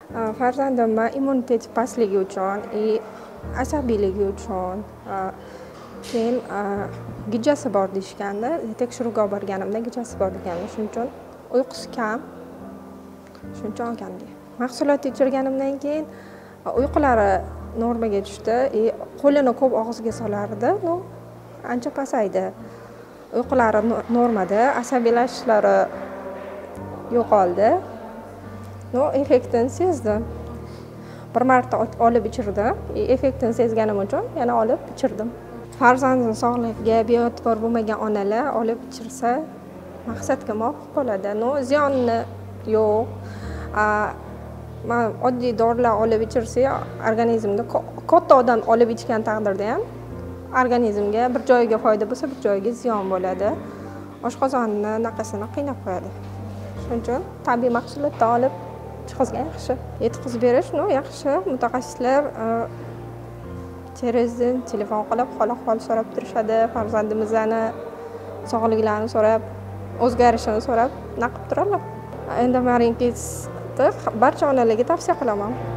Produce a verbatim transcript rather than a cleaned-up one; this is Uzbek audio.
A, farzandimni immuniteti pastligi uchun и asabiyligi uchun, a, keyin a, gijasi bor deyishgandi. Tekshiruvga olib borganimda gijasi bor degandi. Shuning uchun uyqusi kam. Shuning uchun olgandik. Mahsulot tekshirganimdan keyin uyqulari normaga tushdi. И qo'lini ko'p og'ziga solardi. Ну, ancha pasaydi. Uyqulari normada, asabiylashishlari yo'qoldi. No, effektini sezdim. Bir marta olib ichirdim. Effektini sezganim uchun yana olib ichirdim. Farzandning sog'ligiga bee'tibor bo'lmagan onalar olib ichirsa maqsadga muvofiq bo'ladi. No, ziyoni yo'q. Men oddiy dorilar olib ichirsa, organizmda katta odam olib ichgan taqdirda ham organizmga bir joyiga foyda bo'lsa, bir joyiga ziyon bo'ladi. Oshqozonni, naqasini qiynab qo'yadi. Shuning uchun tabiiy mahsulotdan olib chiqizgan yaxshi. Yetkazib berish, no, yaxshi. Mutaxassislar televizor telefon qilib hol-ahvol so'rab turishadi. Farzandimizni sog'liklarini so'rab, o'zgarishini so'rab naqib turadilar. Endi Marinkidsni barcha onalarga tavsiya qilaman.